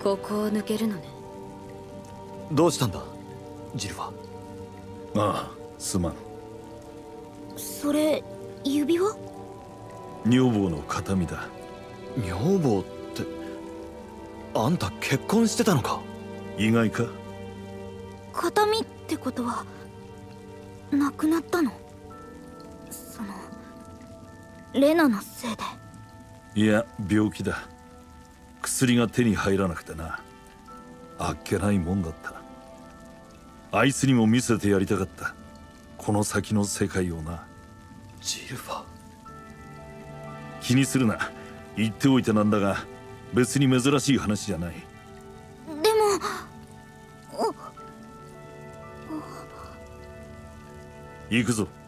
ここを抜けるのね。 どうしたんだジルファ。 ああ、すまん。 それ指輪？ 女房の形見だ。 女房ってあんた結婚してたのか。 意外か。 形見ってことは亡くなったの？そのレナのせいで？ いや、病気だ。薬が手に入らなくてな。あっけないもんだった。あいつにも見せてやりたかった、この先の世界をな。 ジルファ。 気にするな。言っておいてなんだが、別に珍しい話じゃない。 でも行くぞ。